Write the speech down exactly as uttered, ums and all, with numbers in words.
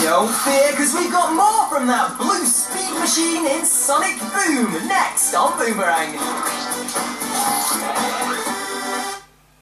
Don't fear, because we've got more from that blue speed machine in Sonic Boom, next on Boomerang.